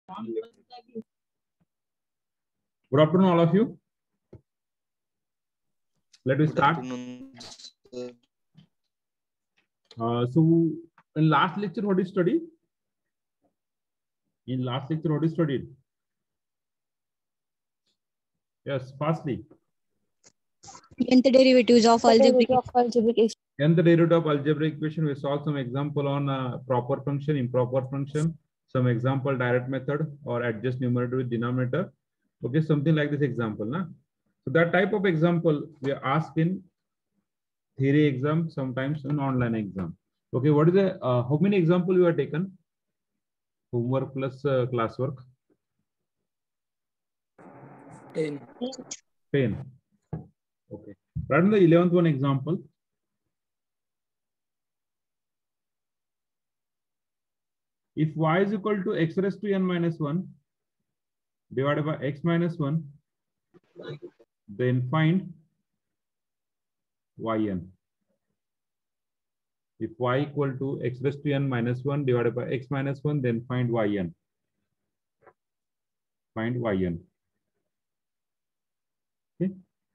Good afternoon, all of you. Let us Good start. afternoon, sir. So, in last lecture, what is studied? In last lecture, what is studied? Yes, firstly, Nth derivatives of algebraic. nth derivative of algebraic equation. We saw some example on proper function, improper function, some example direct method or adjust numerator with denominator. Okay, something like this example, na? So that type of example we ask in theory exam, sometimes in online exam. Okay, what is the how many example you have taken? Homework plus classwork. 10. 10. Okay. Write in the 11th one example. If y is equal to x raised to n minus 1 divided by x minus 1, then find yn. If y equal to x raised to n minus 1 divided by x minus 1, then find yn. Find yn. Okay.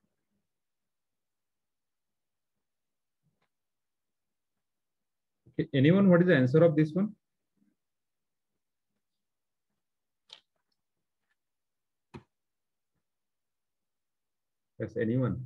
Okay. Anyone, what is the answer of this one? Yes, anyone?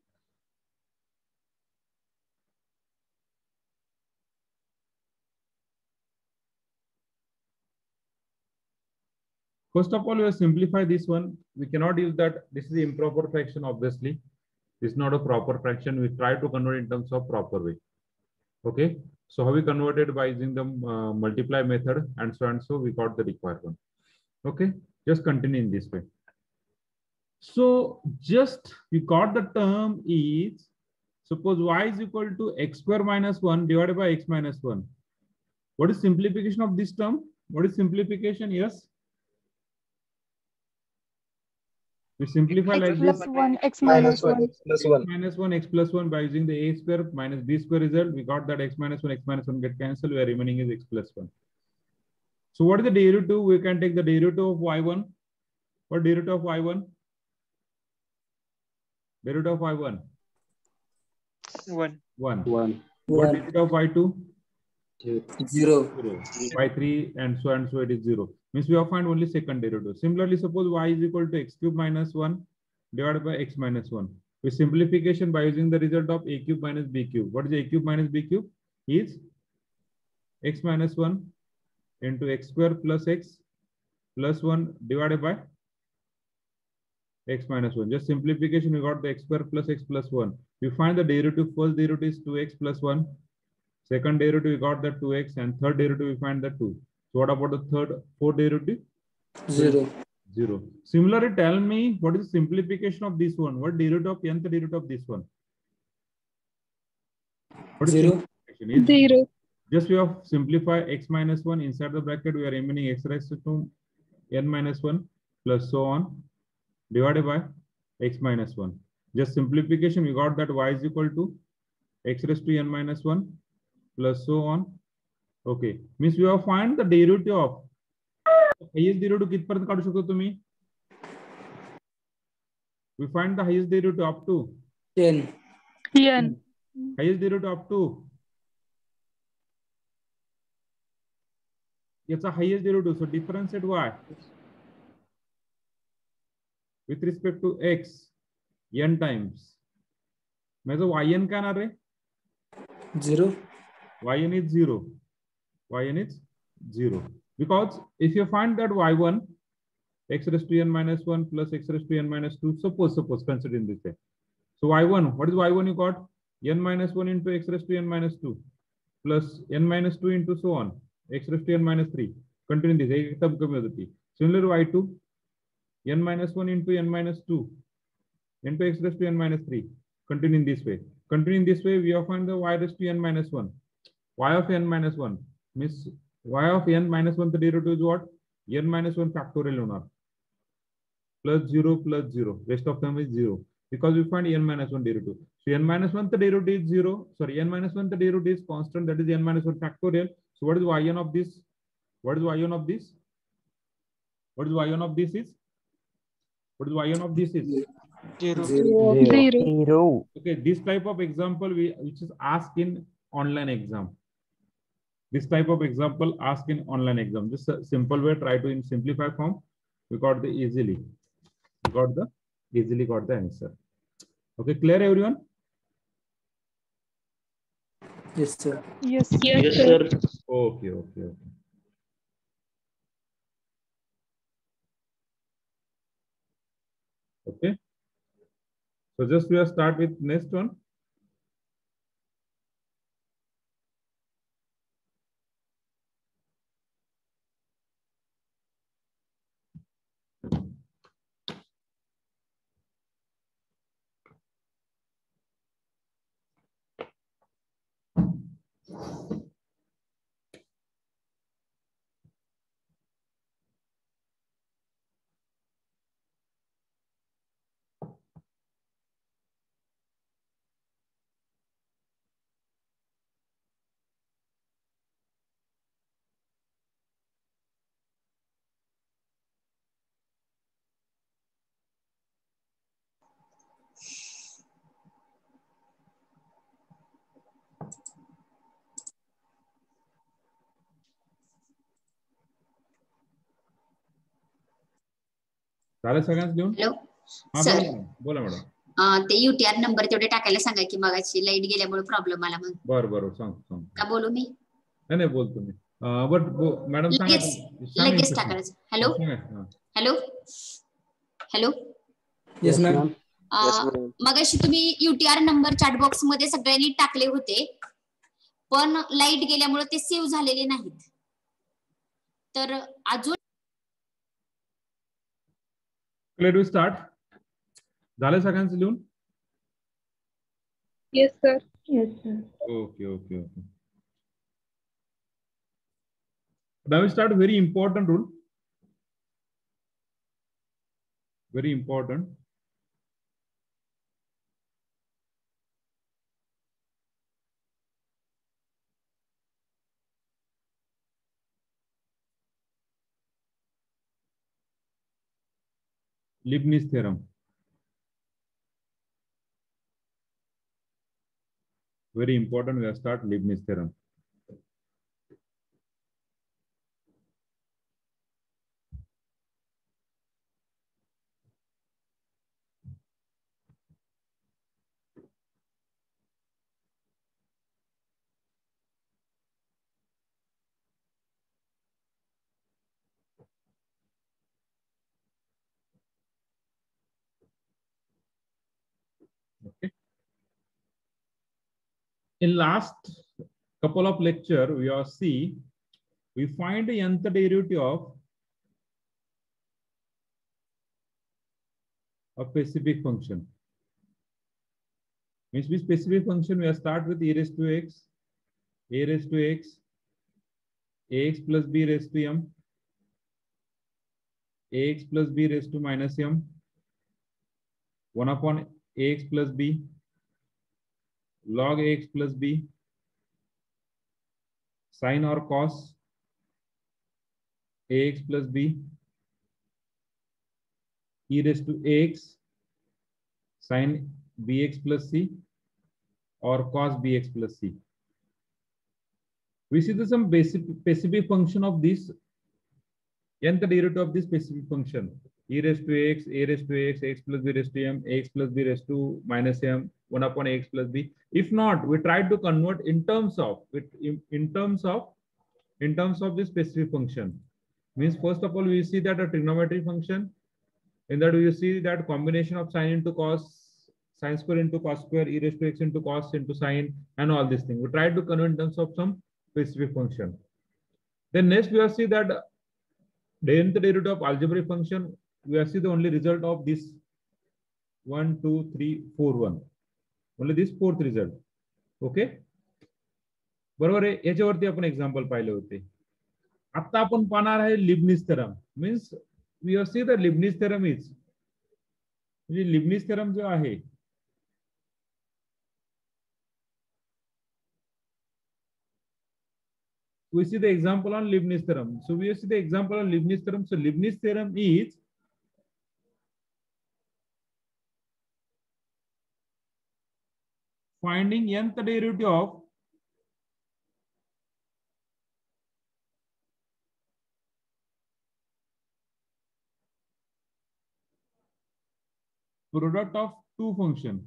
First of all, we will simplify this one. We cannot use that. This is the improper fraction, obviously. This is not a proper fraction. We try to convert in terms of proper way. Okay. So how we converted by using the multiply method and so we got the required one. Okay. Just continue in this way. So just you got the term is, suppose y is equal to x square minus 1 divided by x minus 1. What is simplification of this term? What is simplification? Yes. We simplify like this. X minus 1. X minus 1, x plus 1 by using the a square minus b square result. We got that x minus 1 get cancelled. Where remaining is x plus 1. So what is the derivative? We can take the derivative of y1. What derivative of y1? Derivative of y1? 1. 1. What derivative of y2? 0. y3 and so it is 0. Means we have find only second derivative. Similarly, suppose y is equal to x cube minus 1 divided by x minus 1. With simplification by using the result of a cube minus b cube. What is a cube minus b cube? Is x minus 1 into x square plus x plus 1 divided by x minus 1. Just simplification, we got the x square plus x plus 1. We find the derivative. First derivative is 2x plus 1. Second derivative, we got the 2x, and third derivative, we find the 2. So what about the fourth derivative? 0. 0. Similarly, tell me what is the simplification of this one? What derivative of nth derivative of this one? What is 0. 0. Just we have simplify x minus 1 inside the bracket. We are remaining x raised to n minus 1 plus so on divided by x minus 1. Just simplification, we got that y is equal to x raised to n minus 1 plus so on. Okay, means we have find the derivative of highest derivative कितपर्यंत काढू शकतो तुम्ही? We find the highest derivative up to 10. Highest derivative up to याचा highest derivative. So differentiate y with respect to x n times. माझं yn काय येणार आहे? 0. Yn is 0. Yn is 0. Because if you find that y1 x raised to n minus 1 plus x raised to n minus 2, suppose consider in this way. So y1, what is y1 you got? N minus 1 into x raised to n minus 2 plus n minus 2 into so on x raised to n minus 3. Continue this. Similarly, y2, n minus 1 into n minus 2 into x raised to n minus 3. Continue in this way. Continue in this way, we have found the y raised to n minus 1. Y of n minus 1 means y of n minus 1, the derivative is what? N minus 1 factorial plus 0 plus 0. Rest of them is 0 because we find n minus 1 derivative. So n minus 1 the derivative is 0. Sorry, n minus 1 the derivative is constant, that is n minus 1 factorial. So what is yn of this? What is yn of this? What is y1 of this is? What is y1 of this is? 0. 0. Okay, this type of example which is asked in online exam. This type of example asked in online exam. Just a simple way, try to in simplify form. We got the easily got the answer. Okay, clear everyone? Yes, sir. Yes, Yes, sir. Okay. Okay. So just we are start with next one. झालं सगळ्यांच लिहून? Hello हा sir, बोला madam. ते UTR number तेवढे टाकायला सांगा की मगाशी लाईट गेल्यामुळे प्रॉब्लेम आला म्हणून. बरं सांग का बोलू मी? नाही बोलतो मी. बट मॅडम सांगा. लगेच टाकायचं. हॅलो. Yes, ma'am. मगाशी तुम्ही UTR नंबर चॅट बॉक्स मध्ये सगळ्यांनी टाकले होते, पण लाईट गेल्यामुळे ते सेव्ह झालेले नाहीत. तर अजून लेट वी स्टार्ट. झालं सगळ्यांचं लिहून? Yes, sir. Okay. Now we start very important rule. Very important. Leibniz theorem. Very important. We start Leibniz theorem. Okay. In last couple of lecture, we find the nth derivative of a specific function. Means we specific function we start with e raised to x, ax plus b raised to m, ax plus b raised to minus m, 1 upon ax plus b, log ax plus b, sin or cos ax plus b, e raised to ax, sin bx plus c, or cos bx plus c. We see the some basic specific function of this nth derivative of this specific function. E raised to x, a raised to x, x plus b raised to m, x plus b raised to minus m, 1 upon x plus b. If not, we try to convert in terms of this specific function. Means first of all, we see that a trigonometric function. In that we see that combination of sine into cos, sine square into cos square, e raised to x into cos into sine, and all these things. We try to convert in terms of some specific function. Then next we see that the nth derivative of algebraic function, we see the only result of this 1, 2, 3, 4, 1. Only this fourth result. Okay. बरोबर आहे. याच्यावरती आपण example पाहिले होते. आता आपण पाहणार आहे Leibniz theorem. Means we see the Leibniz theorem is, म्हणजे लिबनिझ थेरम जो आहे we see the example on Leibniz theorem. So we see the example on Leibniz theorem. So Leibniz theorem is finding nth derivative of product of two function.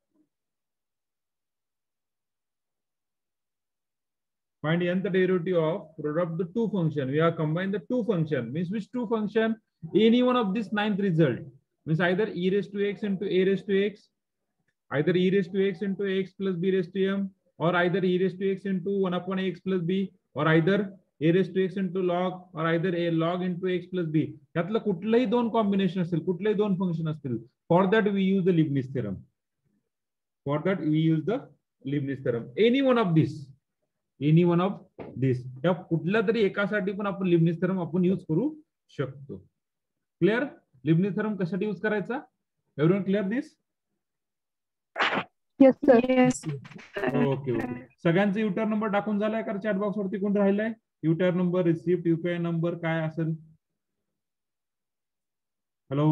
Find nth derivative of product of the two function. We have combined the two function. Means which two function? Any one of this ninth result. Means either e raised to x into a raised to x, either e raised to x into x plus b raised to m, or either e raised to x into 1 upon x plus b, or either a raised to x into log, or either a log into x plus b. यातलं कुठलंही दोन combination असतील, कुठलेही दोन function असतील. For that we use the Leibniz theorem. For that we use the Leibniz theorem. Any one of this. Any one of this. या कुठल्या तरी एकासाठी पण आपण Leibniz theorem आपण यूज करू शकतो. क्लिअर? Leibniz theorem कशासाठी यूज करायचा? Everyone clear this? Yes, sir. Yes. Okay okay. सगळ्यांचा युटर नंबर टाकून झालाय का चॅट बॉक्स वरती? कोण राहिलाय? UTR number, receipt, UPI number काय असेल? हॅलो,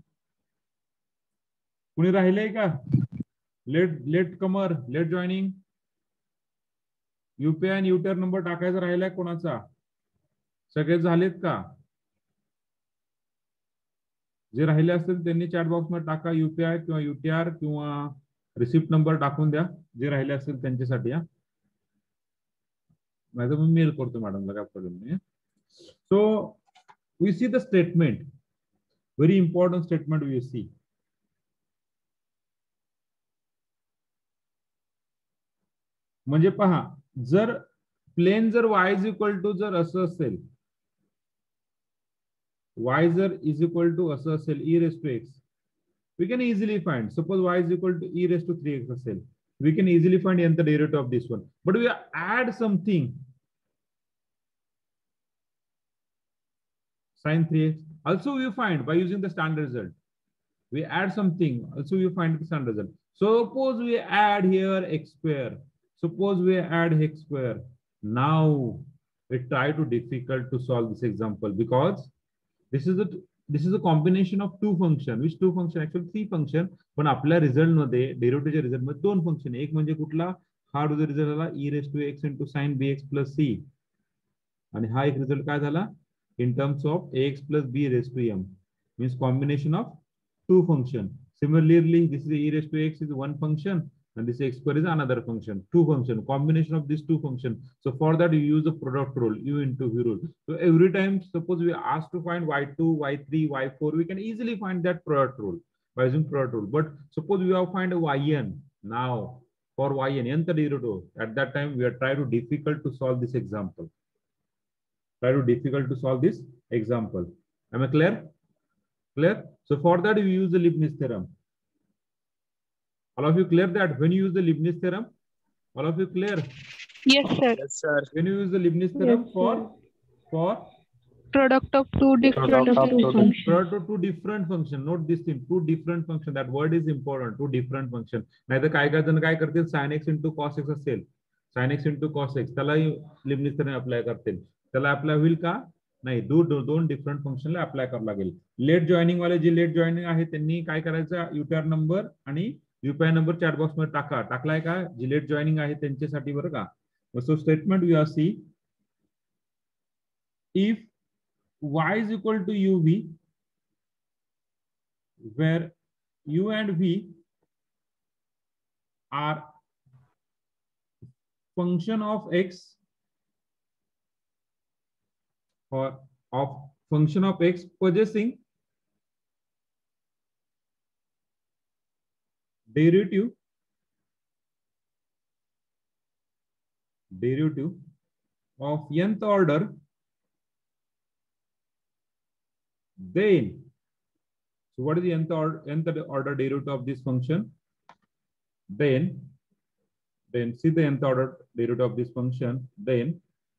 कुणी राहिलंय का? Latecomer, late joining. UPI आणि युटर नंबर टाकायचा राहिलाय कोणाचा? सगळे झालेत का? जे राहिले असतील त्यांनी चॅट बॉक्स मध्ये टाका यूपीआय किंवा यूटीआर किंवा रिसिप्ट नंबर टाकून द्या जे राहिले असतील त्यांच्यासाठी. नाही तर मी मेल करतो मॅडमला, काय प्रॉब्लेम नाही. So we see the statement, very important statement we see. म्हणजे पहा, जर प्लेन जर y इज इक्वल टू जर असं असेल, y जर इज इक्वल टू असं असेल e raise to x, we can easily find, suppose y is equal to e raised to 3x असेल, we can easily find nth derivative of this one, but we add something sin 3x, also we find by using the standard result. We add something, also we find the standard result. Suppose we add here x square, suppose we add x square. Now we try to difficult to solve this example because this is a combination of two function. Which two function? Actually three function. पण आपल्या result मध्ये, डेरिव्हेटिव्हच्या result मध्ये दोन function. एक म्हणजे कुठला? हा जो रिझल्ट झाला e raised to x into sin bx plus c, आणि हा एक रिझल्ट काय झाला? in terms of ax plus b raised to m, means combination of two function. Similarly, this is e raised to x is one function and this x square is another function. Two function, combination of these two function. So for that you use the product rule, u into v rule. So every time suppose we ask to find y2, y3, y4, we can easily find that product rule by using product rule. But suppose we have find a yn. Now for yn, nth derivative, at that time we are trying to difficult to solve this example. Try to difficult to solve this example. Am I clear? Clear? So for that we use the Leibniz theorem. All of you clear that when you use the Leibniz theorem? All of you clear? Yes, sir. Yes, sir. When you use the Leibniz theorem for Product of two different functions. product of two different function. Note this thing, two different function. That word is important. Two different function. नाहीतर काय जण काय करतील, sin x into cos x असेल, sin x into cos x, त्याला Leibniz theorem apply करतील. त्याला apply होईल का? नाही. दोन डिफरंट फंक्शनला अप्लाय करावं लागेल. लेट जॉईनिंग वाले जे लेट जॉईनिंग आहे त्यांनी काय करायचं, यूटीआर नंबर आणि यूपीआय नंबर चॅट बॉक्स मध्ये टाका. टाकलाय का? जी लेट जॉईनिंग आहे त्यांच्यासाठी बरं का. So statement we are see, if y is equal to uv, where u and v are function of x or of function of x possessing derivative of nth order, then so what is the nth order derivative of this function? Then see the nth order derivative of this function. Then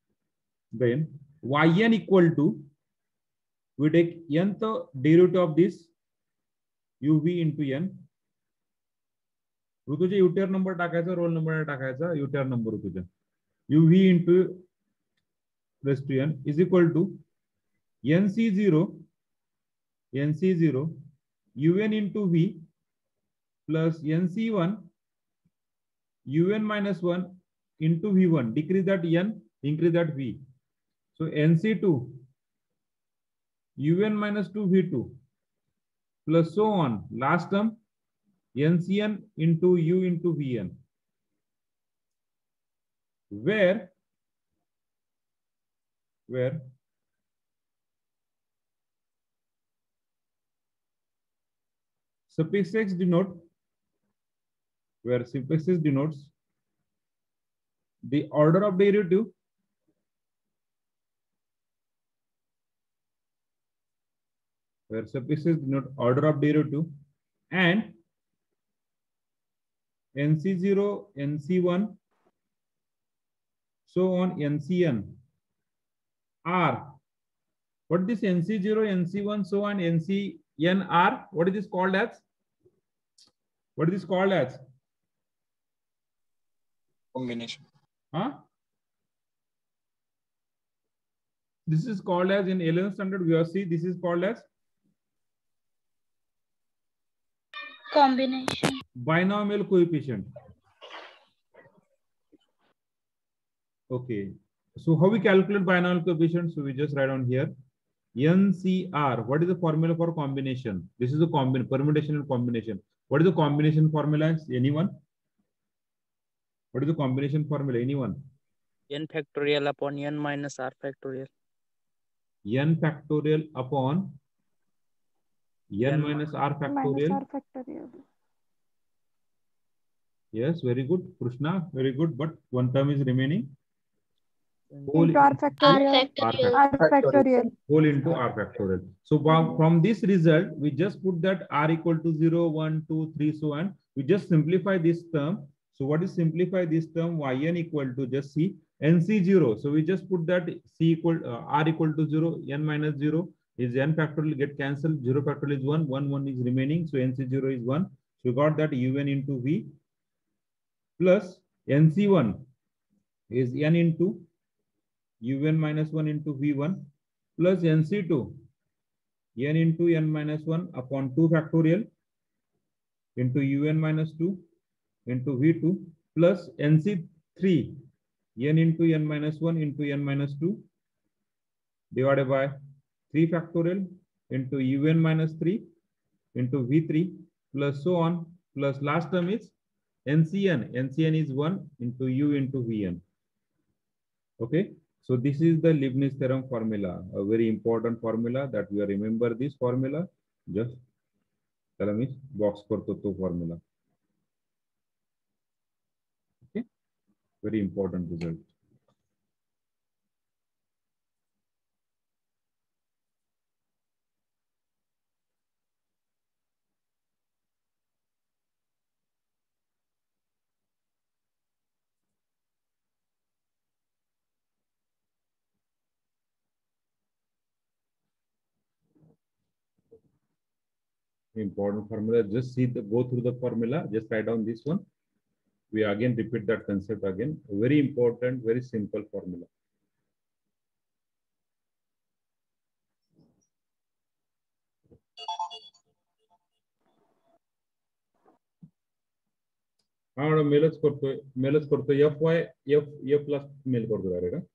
yn equal to, we take nth derivative of this uv into n. Rutuja UTR number टाकायचा, roll number टाकायचा, UTR number Rutuja, uv into raised to n is equal to NC0 un into v plus NC1 un minus 1 into v1. Decrease that n, increase that v. So NC2 un minus 2 v2 plus so on. Last term NCN into u into vn, where suffix x denotes the order of derivative and NC0, NC1, so on NCN are. What is this NC0, NC1, so on NCN are? What is this called as? Combination. Huh? This is called as, in 11th standard VOC, this is called as Combination. binomial coefficient. Okay. So how we calculate binomial coefficient? So we just write down here. NCR. What is the formula for combination? This is a permutation and combination. What is the combination formula? Anyone? What is the combination formula? Anyone? n factorial upon n minus r factorial. N factorial upon n minus r factorial. Yes, very good. Krishna, very good. But one term is remaining. Whole R factorial. Whole into r factorial. So from this result, we just put that r equal to 0, 1, 2, 3, so on. We just simplify this term. So what is simplify this term? Yn equal to just c NC0. So we just put that c equal r equal to 0, n minus 0 is n factorial get cancelled. 0 factorial is 1, 1 is remaining. So NC0 is 1. So we got that un into v plus NC1 is n into un minus 1 into v1 plus NC2 n into n minus 1 upon 2 factorial into un minus 2 into v2 plus NC3 n into n minus 1 into n minus 2 divided by 3 factorial into un minus 3 into v3 plus so on, plus last term is NCN. NCN is 1 into u into vn. Okay. So this is the Leibniz theorem formula, a very important formula that we remember this formula. Just tell me box korto to formula. Okay. Very important result. Important formula. Just see go through the formula. Just write down this one. We again repeat that concept again. Very important, very simple formula. मेलच करतोय f plus mail करतो direct.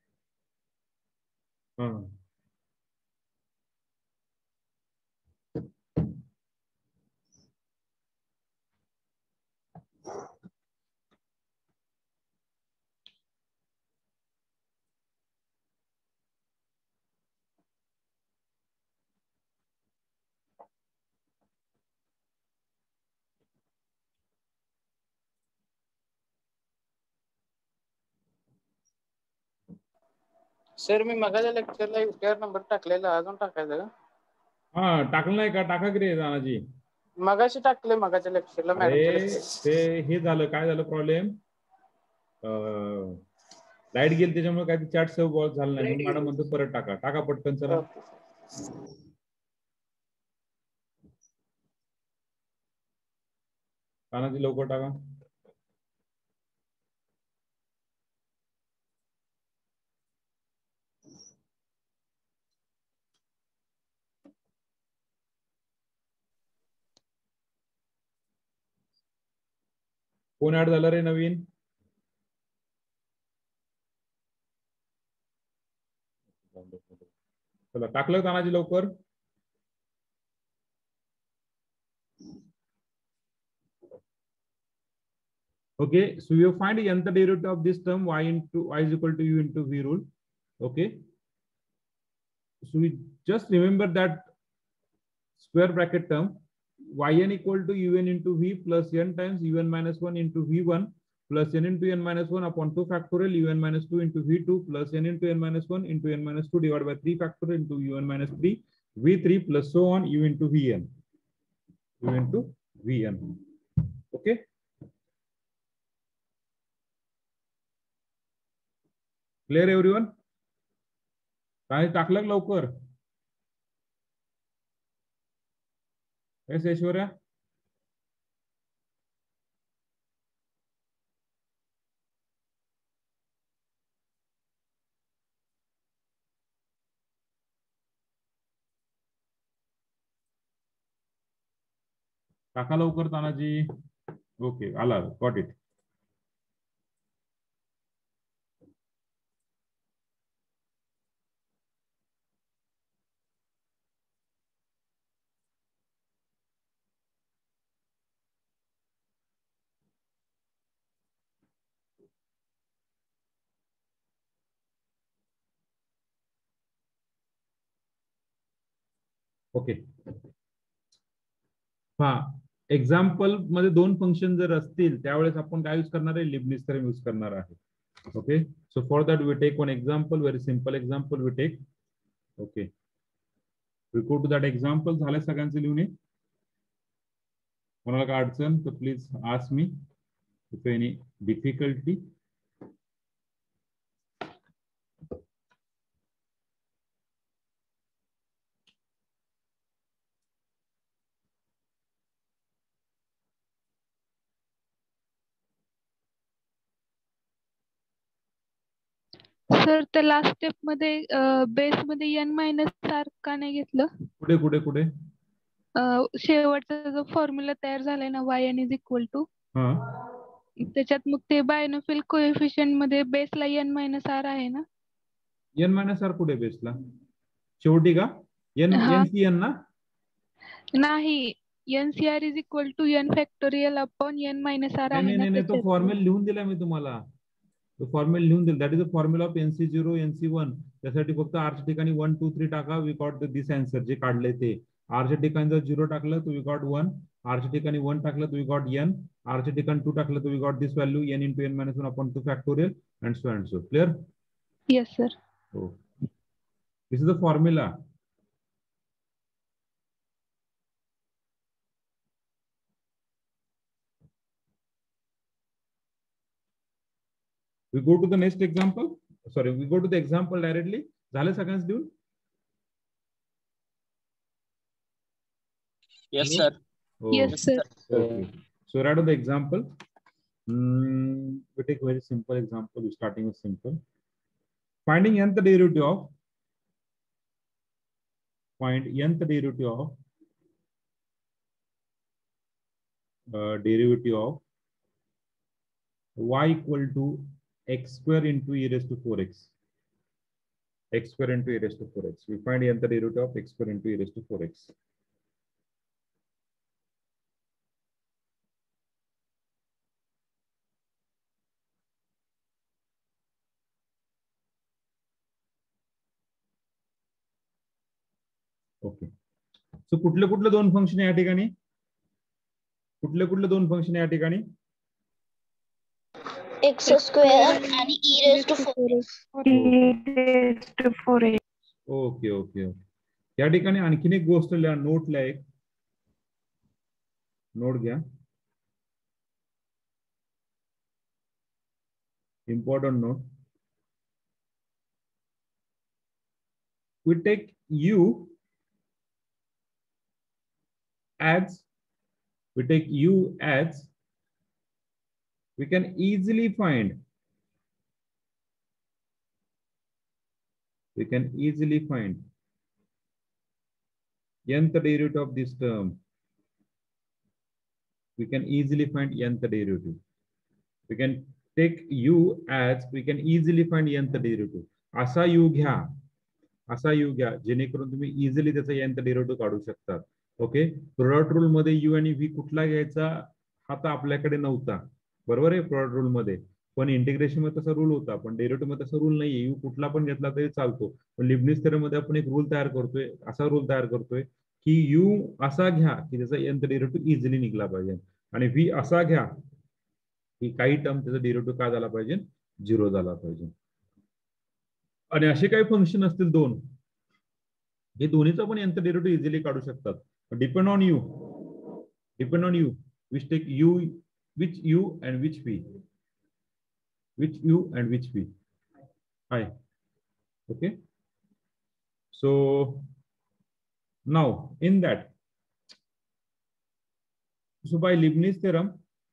Sir मी मगाच्या लेक्चरला UTR number टाकलेला अजून टाकायचा का? हा टाकलं नाही का? टाका की रे दानाजी. मगाशी टाकले मगाच्या लेक्चरला मॅडम. ते हे झालं काय झालं प्रॉब्लेम? लाईट गेली त्याच्यामुळे काय चॅट सेव्ह बॉल झालं नाही. मॅडम म्हणतो परत टाका पटकन चला. दानाजी लवकर टाका. कोण ऍड झालं रे नवीन? चला टाकलं तानाजी लवकर. Okay, so you find nth derivative of this term y is equal to u into v rule. Okay, so we just remember that square bracket term yn equal to un into v plus n times un minus 1 into v1 plus n into n minus 1 upon 2 factorial un minus 2 into v2 plus n into n minus 1 into n minus 2 divided by 3 factorial into un minus 3 v3 plus so on u into vn. Okay. Clear everyone? काय टाकलं लवकर? Yes, Aishwarya? टाका लवकर Tanaji. Okay, आला, got it. Okay. हा, example मध्ये दोन function जर असतील त्यावेळेस आपण काय यूज करणार आहे? लिबनिझ थेरम यूज करणार आहे. Okay, so for that we take one example, very simple example we take. Okay, we go to that example. झाले सगळ्यांचे लिहून? कोणाला काय अडचण तर please ask me if any difficulty. Sir त्या लास्ट स्टेप मध्ये बेस मध्ये n मायनस आर का नाही घेतलं? कुठे कुठे कुठे? शेवटचा जो फॉर्म्युला तयार झालाय ना yn इज इक्वल टू, हा, त्याच्यात मग ते बायनोमियल कोएफिशियंट मध्ये बेसला n मायनस आर आहे ना? एन मायनस आर कुठे बेसला? शेवटी का? हा. एन ना? नाही, NCR is equal to n factorial upon n minus r आहे ना नाही, तो त्याच्यात. फॉर्म्युला लिहून दिला मी तुम्हाला. तो फॉर्म्युला लिहून दिला. That is the formula of NC0 NC1. त्यासाठी फक्त r च्या ठिकाणी 1 2 3 टाका. वी गॉट दिस आन्सर जे काढले ते. r च्या ठिकाणी जर 0 टाकलं तर वी गॉट 1, r च्या ठिकाणी 1 टाकलं तर वी गॉट n, r च्या ठिकाणी 2 टाकलं तर we got this value n into n minus 1 upon 2 factorial and so and so. Clear? Yes sir. Oh, this is the formula. We go to the next example. Sorry, we go to the example directly. झालं सगळ्यांचं देऊन? Yes, sir. Oh, Yes sir. okay. So write down the example. We take very simple example. We're starting with simple. Finding nth derivative of. Find nth derivative of y equal to x square into e raised to 4x. X square into e raised to 4x. We find nth derivative of x square into e raised to 4x. Okay, so कुठले कुठले दोन function या ठिकाणी? कुठले कुठले दोन function या ठिकाणी? एक्स स्क्वेअर आणि e raised to 4x. Okay okay okay. या ठिकाणी आणखीन एक गोष्ट लिहा, नोट लिहा, एक नोट घ्या. Important note. We take u as we can easily find nth derivative of this term. We can easily find nth derivative. We can take u as we can easily find nth derivative. असा u घ्या जेणेकरून तुम्ही easily त्याचा nth derivative काढू शकता. Okay, product rule मध्ये u आणि v कुठला घ्यायचा हा तर आपल्याकडे नव्हता, बरोबर आहे प्रोडक्ट रूल मध्ये. पण इंटिग्रेशन मध्ये तसा रूल होता, पण डेरिव्हेटिव्ह मध्ये तसा रूल नाहीये. यू कुठला पण घेतला तरी चालतो. पण लिबनिझ थेरम मध्ये आपण एक रूल तयार करतोय, असा रूल तयार करतोय की यू असा घ्या की त्याचा nth डेरिव्हेटिव्ह इझिली निघला पाहिजे, आणि v असा घ्या की काही टर्म त्याचा डेरिव्हेटिव्ह काय झाला पाहिजे, 0 झाला पाहिजे. आणि असे काही फंक्शन असतील दोन, हे दोन्हीचा पण nth डेरिव्हेटिव्ह इझिली काढू शकतात. Depend on u which take u, which u and which v, which u and which v. Hi. Okay. So now in that, so by Leibniz theorem,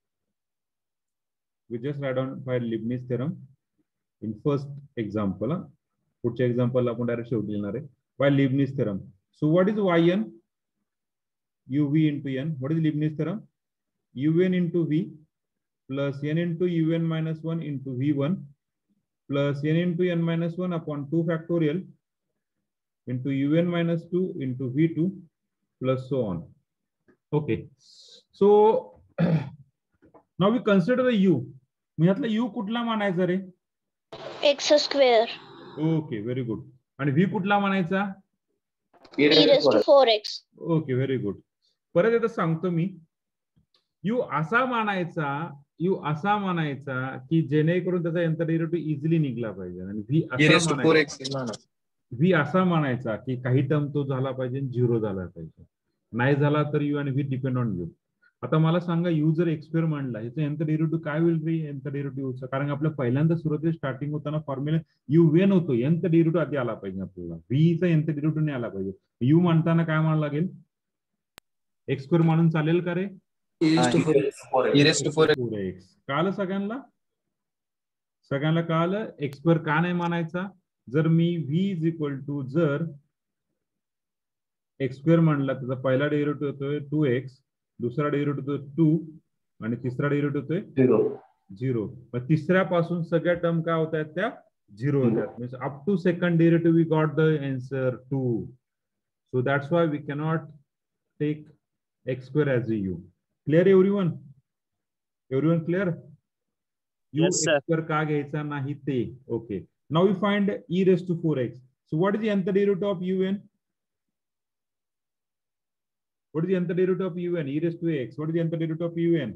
we just write down by Leibniz theorem in first example. पुढच्या example आपण डायरेक्ट शेवटी लिहिणार आहे. By Leibniz theorem. So what is yn? uv into n. What is Leibniz theorem? un into v plus n into un minus 1 into v1 plus n into n minus 1 upon 2 factorial into un minus 2 into v2 plus so on. Okay, so now we consider the u. ह्यातला u कुठला मानायचा रे? x square. Okay, very good. आणि v कुठला मानायचा? e raised to 4x. Okay, very good. परत एकदा सांगतो मी, you असा मानायचा की जेणेकरून त्याचा nth डेरिव्हेटिव्ह इझिली निघला पाहिजे, आणि v असा मानायचा की काही टर्म तो झाला पाहिजे 0 झाला पाहिजे. नाही झाला तर u आणि v डिपेंड ऑन यू. आता मला सांगा, u जर x स्क्वेअर मांडला याचा nth डेरिव्हेटिव्ह काय होईल रे? nth डेरिव्हेटिव्ह, कारण आपल्या पहिल्यांदा सुरुवातीला स्टार्टिंग होताना फॉर्म्युला u वेन होतो, nth डेरिव्हेटिव्ह आधी आला पाहिजे आपल्याला, v चा nth डेरिव्हेटिव्ह नाही आला पाहिजे. u मांडताना काय मानावं लागेल? x स्क्वेअर मानून चालेल का रे? कळलं सगळ्यांना कळलं एक्स स्क्वेअर का नाही मानायचा? जर मी v इज इक्वल टू, जर एक्स स्क्वेअर मांडला त्याचा पहिला डेरिव्हेटिव्ह होतोय 2x, दुसरा डेरिव्हेटिव्ह होतोय 2 आणि तिसरा डेरिव्हेटिव्ह होतोय 0. मग तिसऱ्या पासून सगळ्या टर्म काय होत आहेत, त्या 0 होतात. Means up to second derivative we got the answer 2. So that's why we cannot take x square as a u. Clear everyone? Everyone clear? Yes, sir. x square का घ्यायचा नाही ते. Okay. Now we find e raised to 4x. So what is the nth derivative of un? What is the nth derivative of un? E raised to x. What is the nth derivative of un?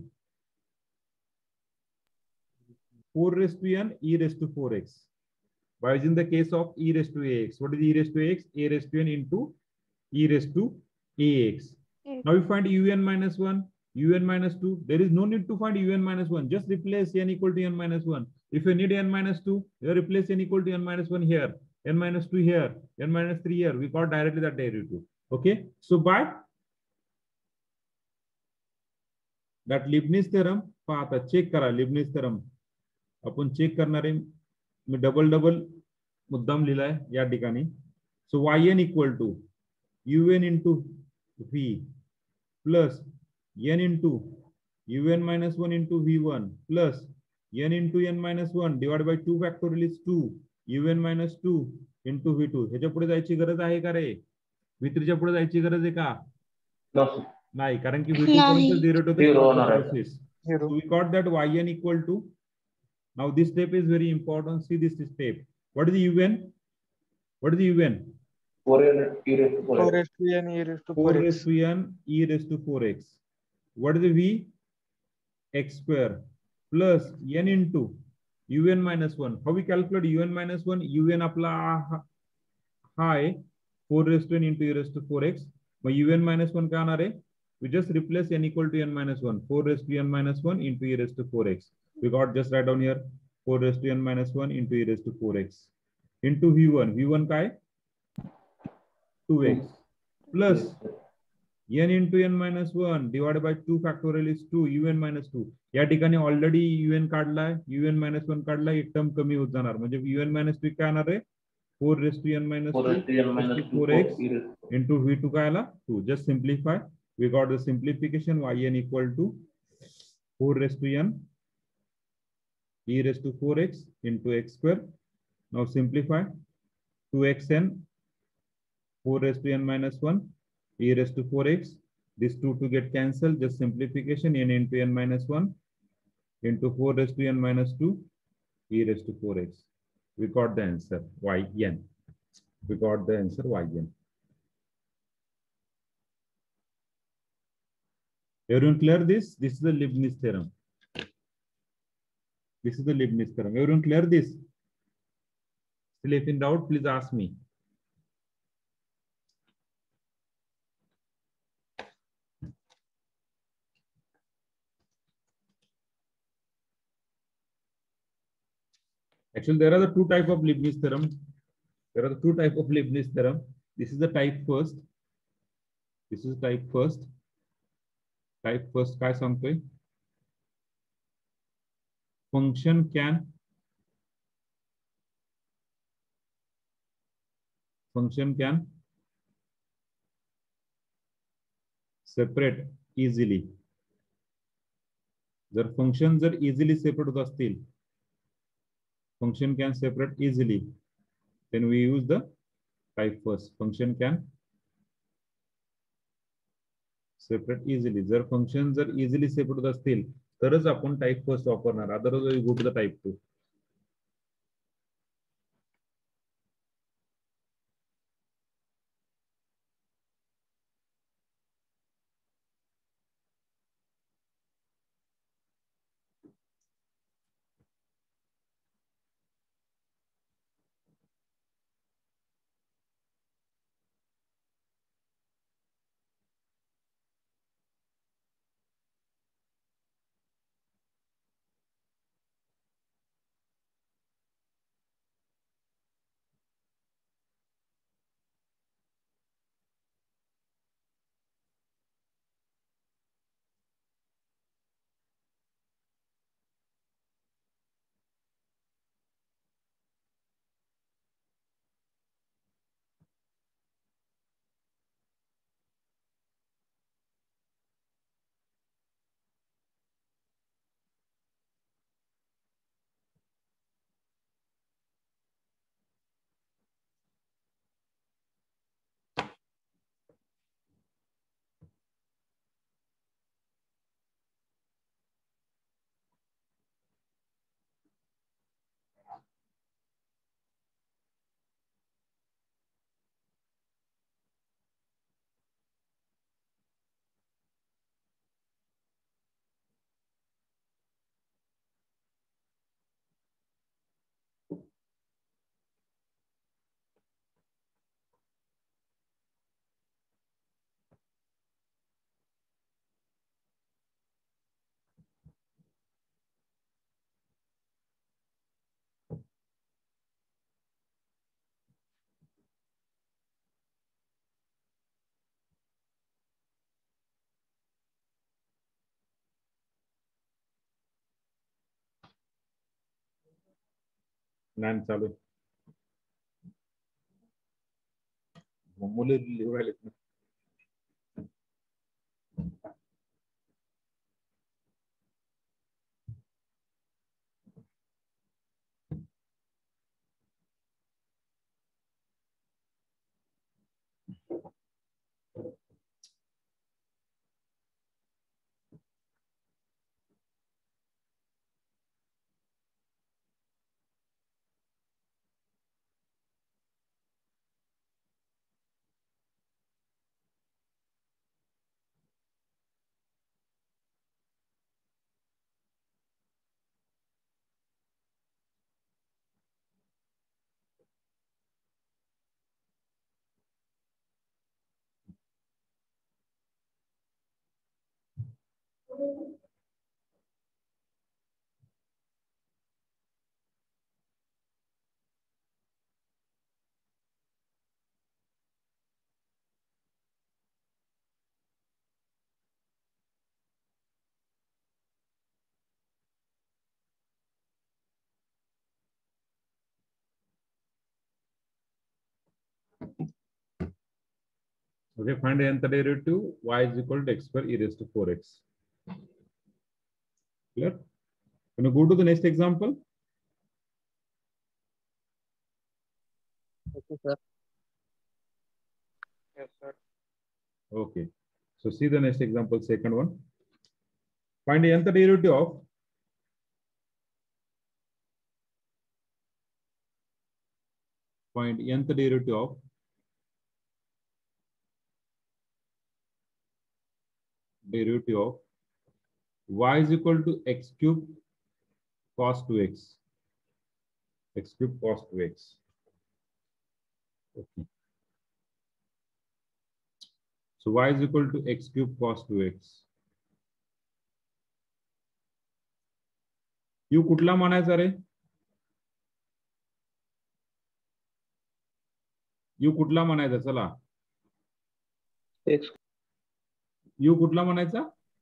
4 raised to n, e raised to 4x. But in the case of e raised to ax, what is e raised to x? A raised to n into e raised to ax. Now we find un minus 1, un minus 2. There is no need to find un minus 1. Just replace n equal to n minus 1. If you need n minus 2, you replace n equal to n minus 1 here, n minus 2 here, n minus 3 here. We got directly that derivative. Okay. So by that Leibniz theorem, आता check करा Leibniz theorem. आपण check करणार आहे. मी double मुद्दाम लिहिलाय या ठिकाणी. So yn equal to un into v plus n into un minus 1 into v1 plus n into n minus 1 divided by 2 factorial is 2 un minus 2 into v2. ह्याच्या पुढे जायची गरज आहे का रे? v3 च्या पुढे जायची गरज आहे का? नाही, कारण की v2 पर्यंत डेरिव्हेटिव्ह होते. So we got that yn equal to, now this step is very important. See this step. What is the un? What is the un? 4 raised to n e raised to 4 raised to n e raised to 4x. What is the v? X square plus n into un minus 1. How we calculate un minus 1? Un आपला high 4 raised to n into e raised to 4x. Mug un minus 1 काय होणार आहे? We just replace n equal to n minus 1. 4 raised to n minus 1 into e raised to 4x. We got, just write down here, 4 raised to n minus 1 into e raised to 4x into v1. v1 काय? 2x plus n into n minus 1 divided by 2 factorial is 2 un minus 2. या ठिकाणी already un काढलाय, un minus 1 काढलाय, एक term कमी होत जाणार, म्हणजे un minus 2 काय येणार आहे? 4 raised to n minus 2 4x into v2 काय आला? 2. Just simplify. We got the simplification yn equal to 4 raised to n e raised to 4x into x square. Now simplify 2xn 4 raised to n minus 1 e raised to 4x. This 2 to get cancelled, just simplification n into n minus 1 into 4 raised to n minus 2 e raised to 4x. We got the answer yn. We got the answer yn. Everyone clear this? This is the Leibniz theorem. This is the Leibniz theorem. Everyone clear this? Still, if in doubt, please ask me. Actually, there are the two types of Leibniz theorem. There are the two types of Leibniz theorem. This is the type first. This is type first. Type first काय सांगतोय? Function can separate easily. जर function जर easily separate होत असतील, function can separate easily, then we use the type first. Function can separate easily. जर function जर easily separate होत असतील तरच आपण type first वापरणार. Otherwise we go to the type 2. ज्ञान चालू मुले लिहू राहिलेत ना. Okay, find the nth derivative y is equal to x square e raised to 4x. Clear? Can you go to the next example? Okay, sir. Yes, sir. Okay. So see the next example, second one. Find the nth derivative of nth derivative of y is equal to x cube cos 2x. X cube cos 2x. Okay. So y is equal to x cube cos 2x. U कुठला म्हणायचा रे? U कुठला म्हणायचा? चला. X U कुठला म्हणायचा?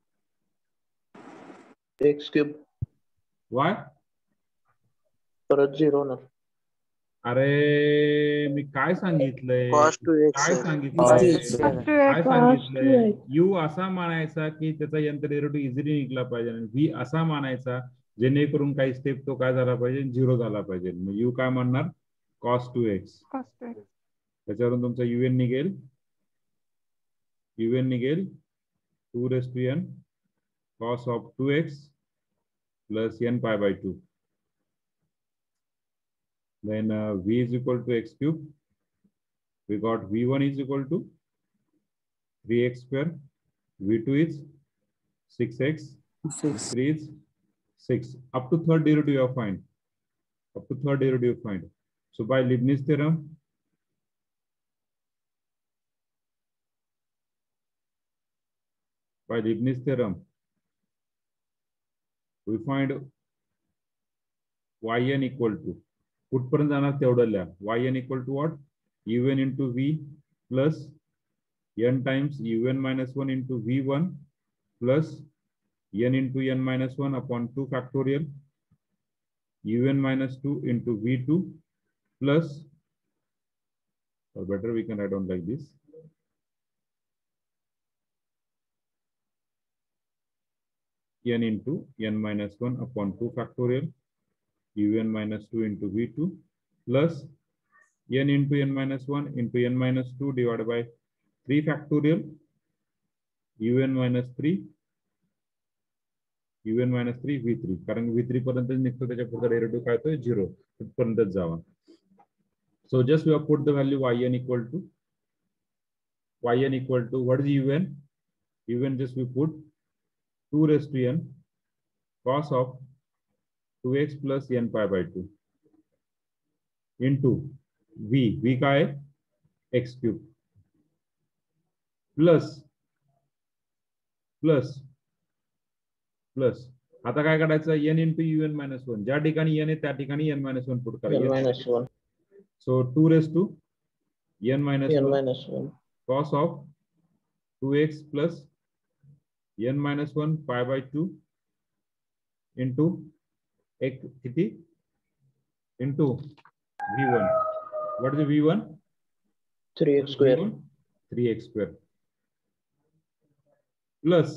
X cube Y? परत 0 ना. अरे मी काय सांगितलंय? Cos 2x, काय sir. सांगितलंय? Cos 2x. काय सांगितलंय? U असा म्हणायचा की त्याचा यंत्र डेरिव्हेटिव्ह इझिली निघला पाहिजे आणि V असा म्हणायचा जेणेकरून काही स्टेप तो काय झाला पाहिजे? 0 झाला पाहिजे. मग U काय म्हणणार? cos 2x. Cos 2x. त्याच्यावरून तुमचा UN निघेल 2 raised to n cos of 2x plus n pi by 2. Then V is equal to x cube. We got V1 is equal to 3x square. V2 is 6x. 3 is 6. Up to third derivative you find. Up to third derivative you find. So by Leibniz theorem, we find yn equal to कुठपर्यंत जाणार तेवढं लिहा. yn equal to what? un into v plus n times un minus 1 into v1 plus n into n minus 1 upon 2 factorial un minus 2 into v2 plus, or better we can write down like this, n into n minus 1 upon 2 factorial un minus 2 into v2 plus n into n minus 1 into n minus 2 divided by 3 factorial un minus 3 v3. कारण v3 पर्यंत निघतो त्याच्या पुढचा derivative काय होतोय 0 तिथपर्यंतच जावा. So just we have put the value yn equal to what is un? Un just we put 2 raised to n cos of 2x plus n pi by 2 into v का है x cube plus आता काय करायचं n into un minus 1 ज्या ठिकाणी n आहे त्या ठिकाणी n minus 1 पुट n करायचं. minus 1 So 2 raised to n minus n 1 minus 1 cos of 2x plus n minus 1 pi by 2 into x किती into v1. What is the v1? 3x square v1 3x square plus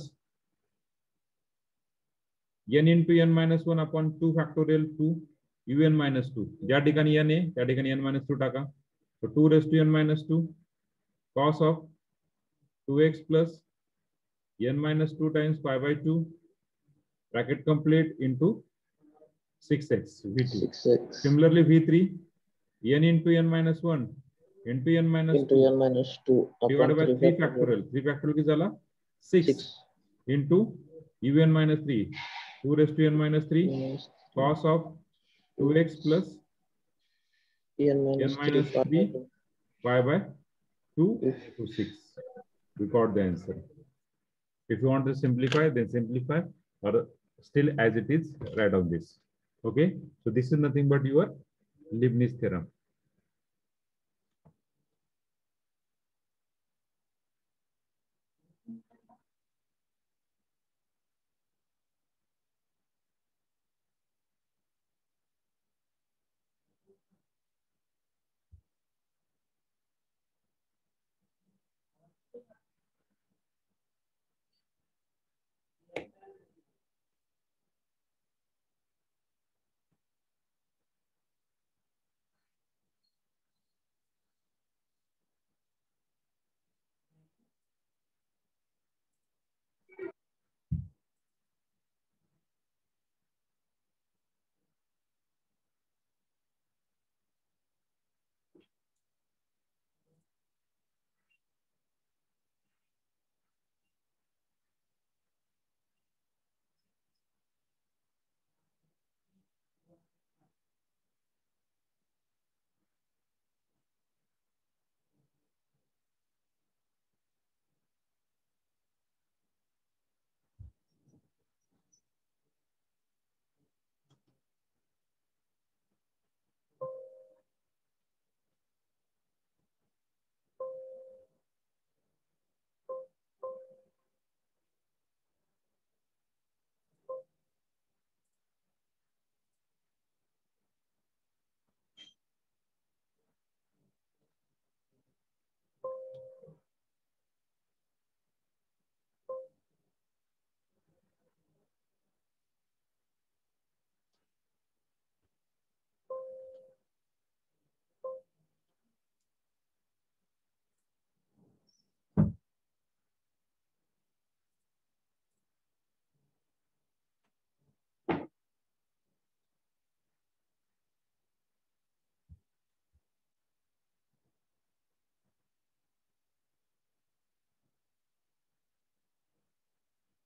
n into n minus 1 upon 2 factorial 2 un minus 2. ज्या ठिकाणी n आहे त्या ठिकाणी n minus 2 टाका. So 2 raised to n minus 2 cos of 2x plus n minus 2 times pi by 2 bracket complete into 6x v2. 6x Similarly v3 n into n minus 1 into n minus into 2 n minus 2 divided upon by 3 3 factorial factorial. 3 factorial की झाला 6 6 into un minus 3 2 raised to n minus 3 minus cos of 2x plus n minus n minus 3 3 pi by 2 If- to 6. We got the answer. If you want to simplify, then simplify, or still as it is, write down this. Okay. So this is nothing but your Leibniz theorem.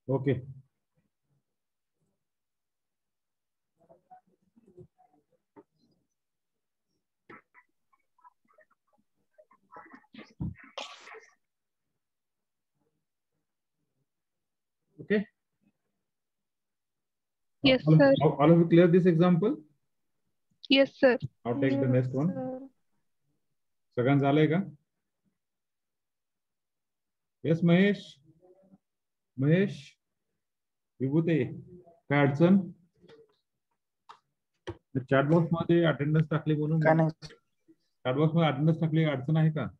Okay. Okay. Yes, sir. All of you clear this example? Yes, sir. Now take the next one. सगळ्यांना झालंय का? Yes, Mahesh. Mahesh. Vibhute. काय अडचण? Chat box मध्ये attendance टाकली म्हणून chat box मध्ये attendance टाकली अडचण आहे का?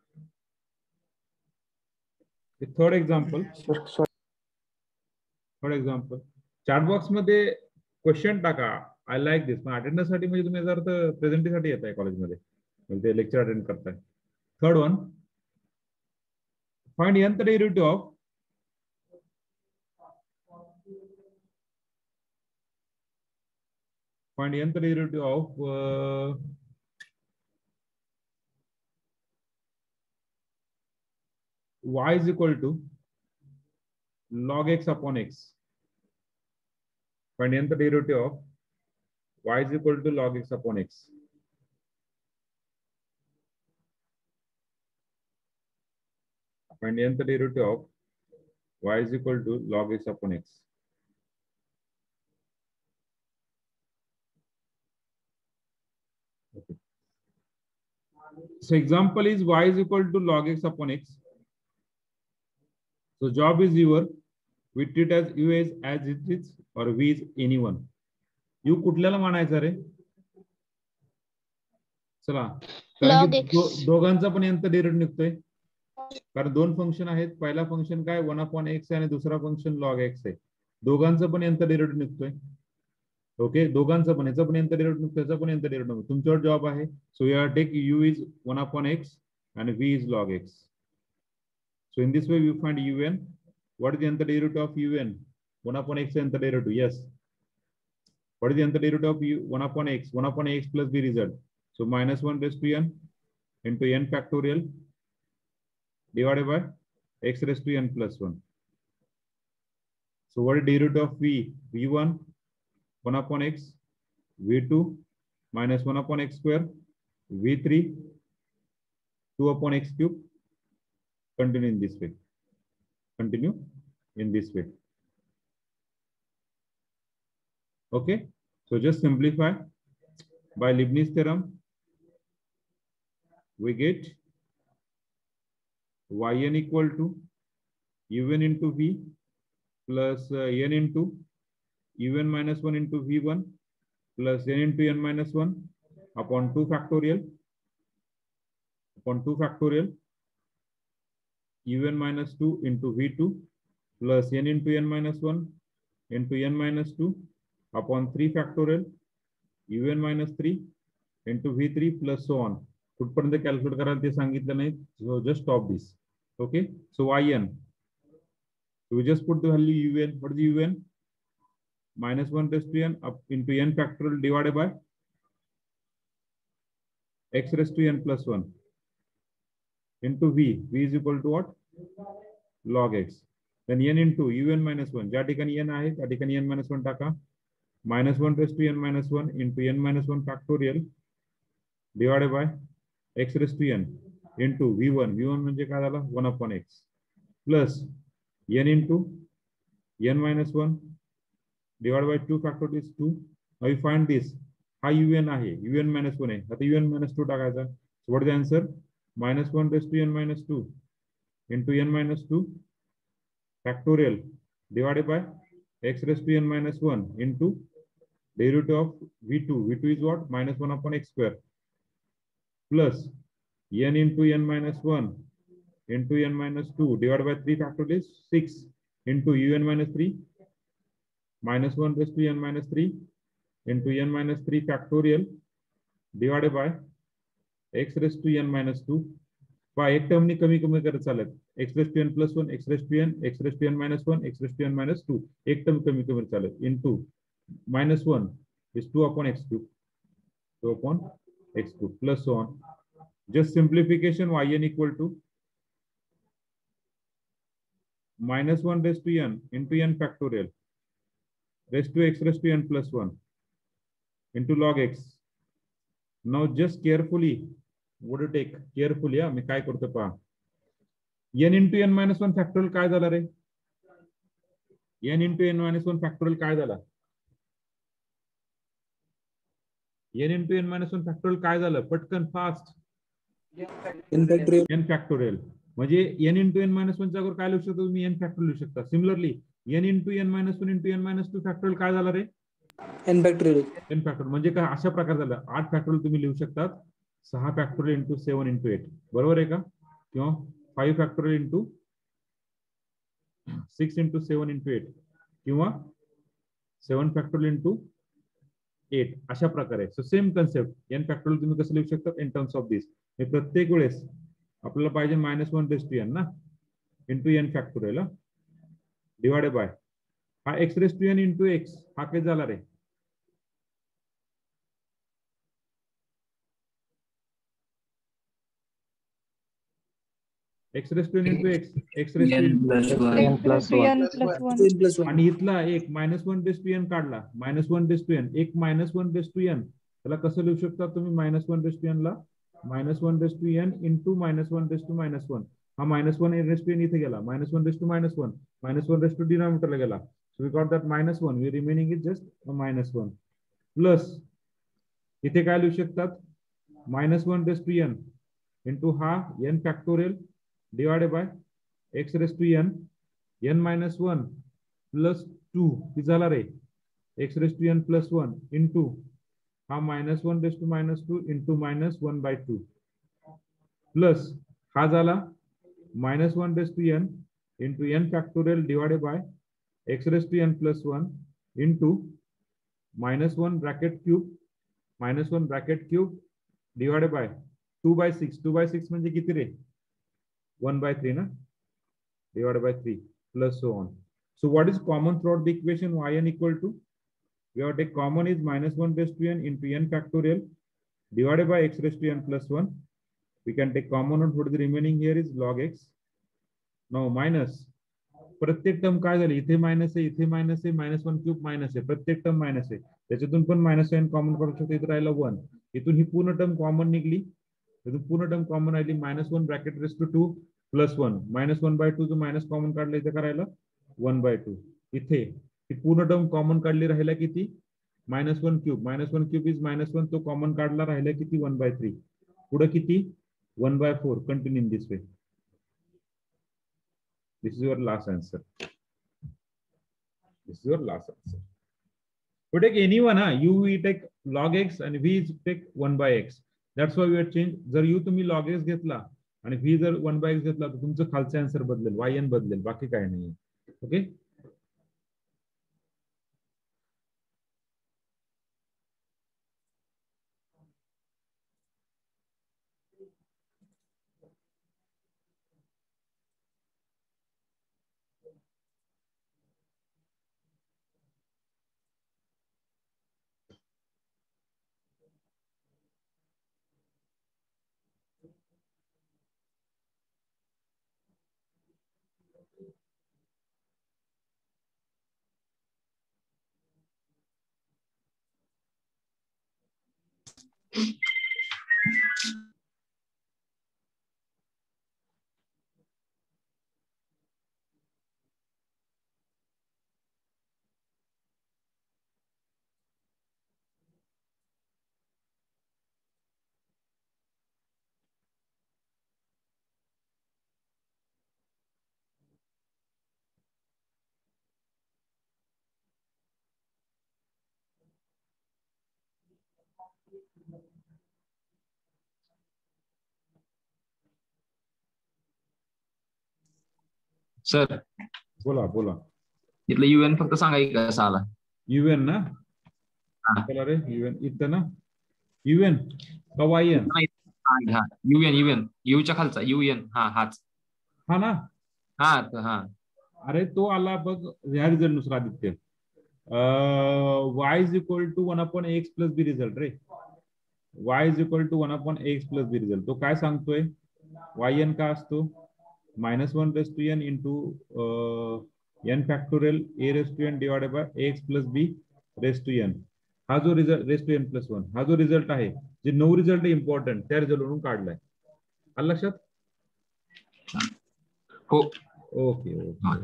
थर्ड एक्झाम्पल चॅट बॉक्स मध्ये क्वेश्चन टाका. I like this. पण अटेंडन्स साठी म्हणजे तुम्ही जर प्रेझेंटेसाठी येत आहे कॉलेजमध्ये म्हणजे लेक्चर अटेंड करताय. Third one, find nth derivative of y is equal to log x upon x. Find nth derivative of y is equal to log x upon x. Find nth derivative of y is equal to log x upon x. Okay. So example is y is equal to log x upon x. So job is your, we treat as u as it is or v is anyone. u कुठल्याला मानायचं रे? चला Log x. दोघांचा पण nth derivative निघतोय कारण दोन function आहेत. पहिला फंक्शन काय 1/x आहे आणि दुसरा फंक्शन log x आहे. दोघांचा पण nth डेरिव्हेटिव्ह निघतोय. ओके, दोघांचा पण याचा पण nth डेरिव्हेटिव्ह त्याचा पण nth डेरिव्हेटिव्ह तुमच्यावर जॉब आहे. So you are take u is 1/x and v is log x. So in this way we find un. What is the nth derivative of un? 1/x nth derivative. Yes. What is the nth derivative of 1/x? 1/x plus b result. So minus 1 raised to n into n factorial divided by x raised to n plus 1. So what is the derivative of v? v1 1/x, v2 minus 1/x square, v3 2/x cube. Continue in this way. Continue in this way. Okay. So just simplify by Leibniz theorem. We get yn equal to un into v plus n into un minus 1 into v1 plus n into n minus 1 upon 2 factorial un minus 2 into v2 plus n into n minus 1 into n minus 2 upon 3 factorial un minus 3 into v3 plus so on. कुठपर्यंत calculate करायला ते सांगितलं नाही. So just stop this. Okay. So yn. So we just put the value un. What is the un? Minus 1 raised to n up into n factorial divided by x raised to n plus 1 into v. V is equal to what? Log x. Then n into un minus 1. ज्या ठिकाणी n आहे त्या ठिकाणी n minus 1 टाका. Minus 1 raised to n minus 1 into n minus 1 factorial divided by x raised to n into v1. v1 म्हणजे काय झालं? 1/x plus n into n minus 1 divided by 2 factorial is 2. Now you find this. हा un आहे. un minus 1 आहे. आता un minus 2 टाकायचा. So what is the answer? Minus 1 raised to n minus 2 into n minus 2 factorial divided by x raised to n minus 1 into derivative of v2. v2 is what? Minus 1/x square plus n into n minus 1 into n minus 2 divided by 3 factorial is 6 into un minus 3 minus 1 raised to n minus 3 into n minus 3 factorial divided by x raised to n minus 2. पहा एक टर्मनी कमी कमी करत चालत. x raised to n plus 1, x raised to n, x raised to n minus 1, x raised to n minus 2. एक term कमी कमी चालत into minus 1 is 2/x cube. 2/x cube plus so on. Just simplification yn equal to -1 raised to n into n factorial raised to x raised to n plus 1 into log x. Now just carefully, what do you take? Carefully, मी काय करतो पहा. n into n minus 1 factorial काय झाला रे? n into n minus 1 factorial काय झाला? n into n minus 1 factorial काय झालं? पटकन फास्ट. n factorial. म्हणजे n into n minus 1 च्या जागेवर काय लिहू शकतो तुम्ही? n factorial लिहू शकता. Similarly n into n minus 1 into n minus 2 factorial काय झाला रे? n factorial. n factorial म्हणजे काय अशा प्रकार झाला. 8 factorial तुम्ही लिहू शकतात. 6 factorial into 7 into 8 बरोबर आहे का? किंवा 5 factorial into 6 into 7 into 8 किंवा 7 factorial into 8 अशा प्रकारे. So same concept n factorial तुम्ही कसं लिहू शकता इन टर्म्स ऑफ दिस. प्रत्येक वेळेस आपल्याला पाहिजे -1 raised to n ना into n factorial divided by हा x raised to n into x हा काय झाला रे? x raised to n into x raised to n plus 1. आणि इथला एक -1 raised to n काढला. -1 raised to n एक -1 raised to n त्याला कसं लिहू शकता तुम्ही? -1 raised to n La -1 raised to n into -1 raised to -1 हा -1 raised to n इथे गेला. -1 raised to -1 -1 raised to denominator ला गेला. So we got that -1. We remaining is just a -1 plus इथे काय लिहू शकतात? -1 raised to n into हा n factorial divided by x raised to n minus 1 plus 2 किती झाला रे? x raised to n plus 1 into हा -1 raised to -2 into -1/2 plus हा झाला -1 raised to n into n factorial divided by x raised to n plus 1 into -1 bracket cube divided by 2/6. 2/6 म्हणजे किती रे? 1/3 ना, divided by 3 plus so on. So what is common throughout the equation yn equal to? We have to take common is -1 raised to n into n factorial divided by x raised to n plus 1. We can take common and what is the remaining here is log x. Now minus प्रत्येक term काय झाली? इथे minus आहे, इथे minus आहे, -1 cube minus आहे, प्रत्येक term minus आहे. त्याच्यातून पण -n कॉमन काढू शकतो. इथे राहिला 1. इथून ही पूर्ण टर्म कॉमन निघली. इथून पूर्ण टर्म कॉमन राहिली -1 ब्रॅकेट रेस टू 2 प्लस 1 -1/2 जो मायनस कॉमन काढला इथे करायला 1/2. इथे ही पूर्ण टर्म कॉमन काढली राहिला किती? -1 क्यूब. -1 क्यूब इज -1 तो कॉमन काढला राहिला किती? 1/3. पुढे किती? 1/4. Continue in this way. This is your last answer. This is your last answer. We take anyone, u we take log x and v take 1/x. That's why we are changed. जर u तुम्ही log x घेतला आणि v जर 1/x घेतला तर तुमचं खालचं answer बदलेल, yn बदलेल, बाकी काय नाही. ओके. सर बोला बोला. इथलं UN फक्त सांगा की कसा आला. UN ना? चला रे UN इथं ना? UN का YN? हा UN U च्या खालचा UN हा हाच. हा ना? हा. अरे तो आला बघ या रिझल्ट नुसार Aditya. y is equal to 1/x plus b result रे. y is equal to 1/x plus b result. तो काय सांगतोय? yn का असतो? -1 raised to n into n factorial a raised to n divided by ax plus b raised to n. हा जो result raise to n plus 1 हा जो result आहे, जे 9 रिझल्ट इम्पॉर्टंट त्या रिझल्ट वरून काढलाय. आलं लक्षात? हो. Okay okay.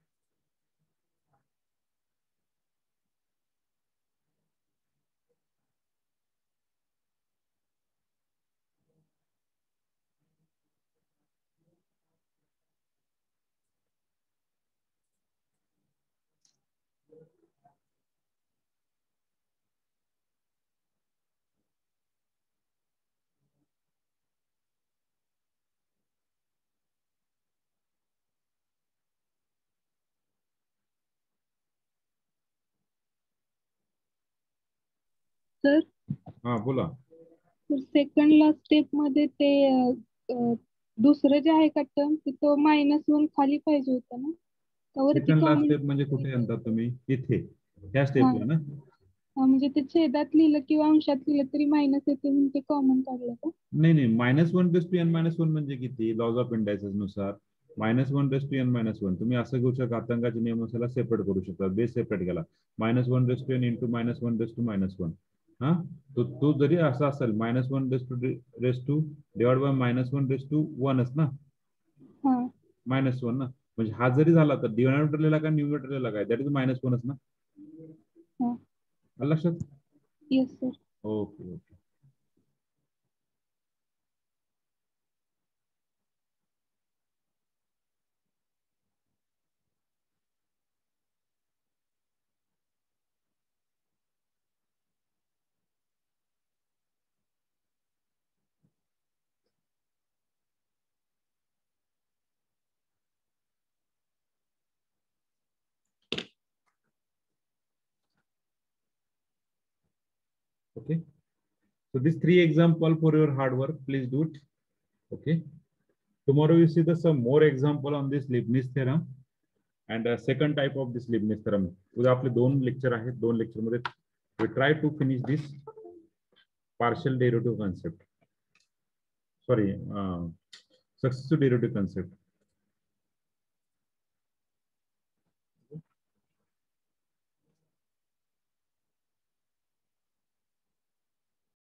सर हा बोला. सेकंड लास्ट स्टेप मध्ये ते दुसरं जे आहे का टर्म तो -1 खाली पाहिजे होतं ना? का वरती सेकंड लास्ट common? स्टेप म्हणजे कुठे आणतात तुम्ही? इथे ह्या स्टेपला ना? म्हणजे ते छेदात लिहिलं किंवा अंशात लिहिलं तरी मायनस येते म्हणून ते कॉमन काढलं का? नाही नाही, -1 रेस टू n -1 म्हणजे किती? लॉज ऑफ इंडायसेस नुसार -1 रेस टू n -1 तुम्ही असं घेऊ शकता, घातांकाच्या नियमानुसार सेपरेट करू शकता. बेस सेपरेट केला -1 raise to n into -1 raise to -1. हा, तो जरी असा असेल -1 raise to divide by -1 raise to 1च ना, -1 ना, म्हणजे हा जरी झाला तर डिनॉमिनेटर लिहिला का न्यूमरेटर लिहिला काय, दॅट इज -1च ना. लक्षात? Yes sir. Okay okay. Okay, so these 3 example for your hard work, please do it. Okay, tomorrow you see some more example on this Leibniz theorem and a second type of this Leibniz theorem. उद्या आपले 2 lecture आहेत. 2 lecture मध्ये we try to finish this partial derivative concept, sorry successive derivative concept.